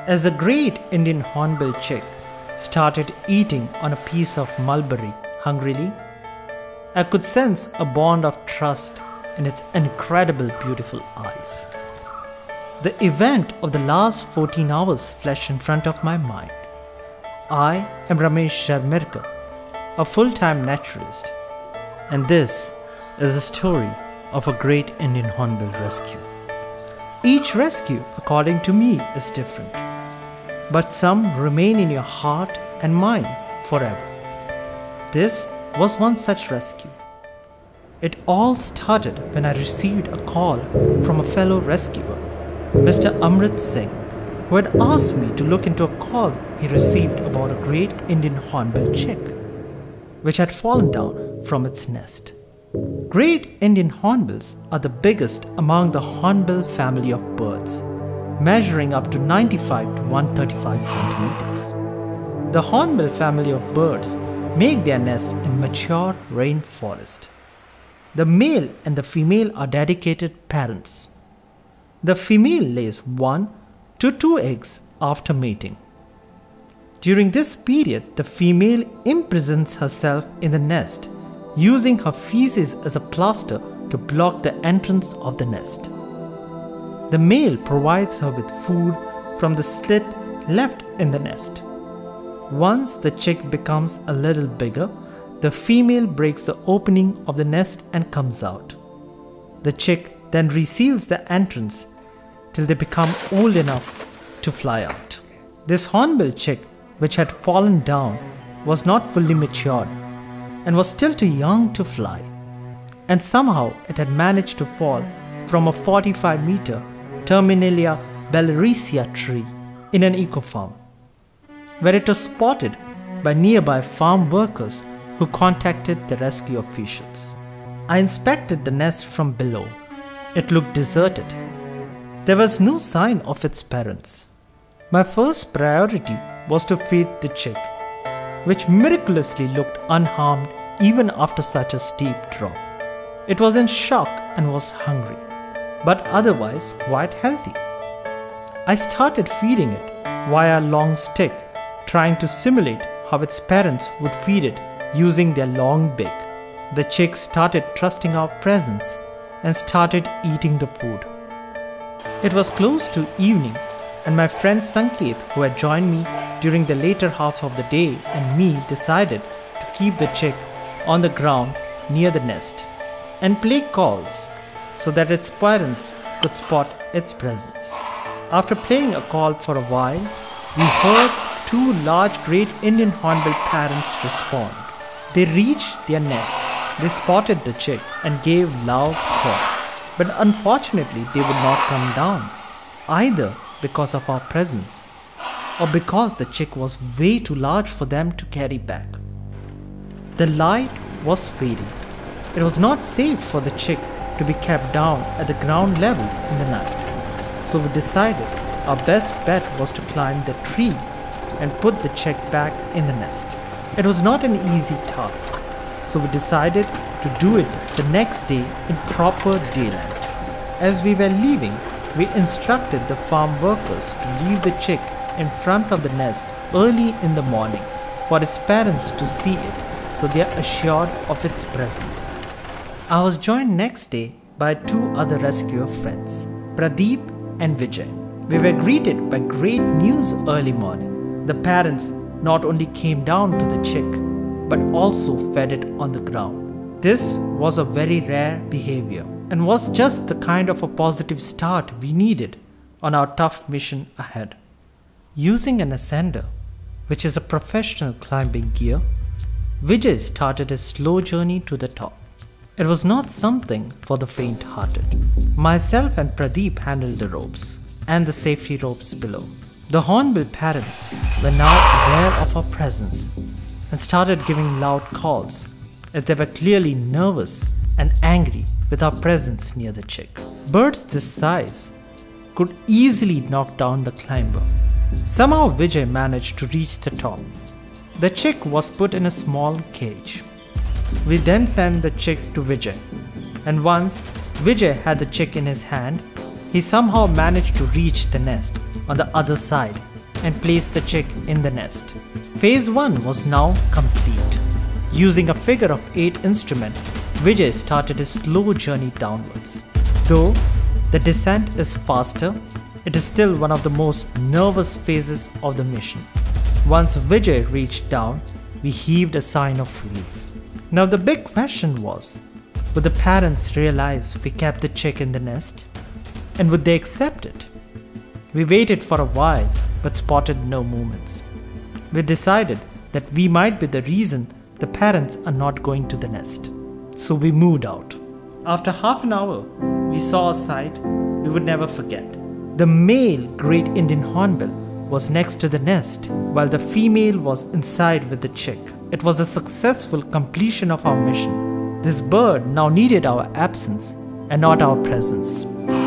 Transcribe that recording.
As the great Indian hornbill chick started eating on a piece of mulberry hungrily, I could sense a bond of trust in its incredible beautiful eyes. The event of the last 14 hours flashed in front of my mind. I am Ramesh Jarmirkar, a full-time naturalist, and this is the story of a great Indian hornbill rescue. Each rescue, according to me, is different, but some remain in your heart and mind forever. This was one such rescue. It all started when I received a call from a fellow rescuer, Mr. Amrit Singh, who had asked me to look into a call he received about a great Indian hornbill chick, which had fallen down from its nest. Great Indian hornbills are the biggest among the hornbill family of birds, measuring up to 95 to 135 centimeters. The hornbill family of birds make their nest in mature rainforest. The male and the female are dedicated parents. The female lays 1 to 2 eggs after mating. During this period, the female imprisons herself in the nest, using her feces as a plaster to block the entrance of the nest. The male provides her with food from the slit left in the nest. Once the chick becomes a little bigger, the female breaks the opening of the nest and comes out. The chick then reseals the entrance till they become old enough to fly out. This hornbill chick, which had fallen down, was not fully matured and was still too young to fly, and somehow it had managed to fall from a 45-meter Terminalia bellarissia tree in an eco-farm, where it was spotted by nearby farm workers who contacted the rescue officials. I inspected the nest from below. It looked deserted. There was no sign of its parents. My first priority was to feed the chick, which miraculously looked unharmed even after such a steep drop. It was in shock and was hungry, but otherwise quite healthy. I started feeding it via a long stick, trying to simulate how its parents would feed it using their long beak. The chick started trusting our presence and started eating the food. It was close to evening, and my friend Sanket, who had joined me during the later half of the day, and me decided to keep the chick on the ground near the nest and play calls so that its parents could spot its presence. After playing a call for a while, we heard 2 large great Indian hornbill parents respond. They reached their nest, they spotted the chick and gave loud calls, but unfortunately they would not come down, either because of our presence or because the chick was way too large for them to carry back. The light was fading. It was not safe for the chick to be kept down at the ground level in the night, so we decided our best bet was to climb the tree and put the chick back in the nest. It was not an easy task, so we decided to do it the next day in proper daylight. As we were leaving, we instructed the farm workers to leave the chick in front of the nest early in the morning for its parents to see it, so they are assured of its presence. I was joined next day by 2 other rescuer friends, Pradeep and Vijay. We were greeted by great news early morning. The parents not only came down to the chick, but also fed it on the ground. This was a very rare behavior and was just the kind of a positive start we needed on our tough mission ahead. Using an ascender, which is a professional climbing gear, Vijay started his slow journey to the top. It was not something for the faint-hearted. Myself and Pradeep handled the ropes and the safety ropes below. The hornbill parents were now aware of our presence and started giving loud calls, as they were clearly nervous and angry with our presence near the chick. Birds this size could easily knock down the climber. Somehow Vijay managed to reach the top. The chick was put in a small cage. We then sent the chick to Vijay, and once Vijay had the chick in his hand, he somehow managed to reach the nest on the other side and placed the chick in the nest. Phase 1 was now complete. Using a figure of 8 instrument, Vijay started his slow journey downwards. Though the descent is faster, it is still one of the most nervous phases of the mission. Once Vijay reached down, we heaved a sigh of relief. Now the big question was, would the parents realize we kept the chick in the nest? And would they accept it? We waited for a while but spotted no movements. We decided that we might be the reason the parents are not going to the nest. So we moved out. After half an hour, we saw a sight we would never forget. The male Great Indian Hornbill was next to the nest while the female was inside with the chick. It was a successful completion of our mission. This bird now needed our absence and not our presence.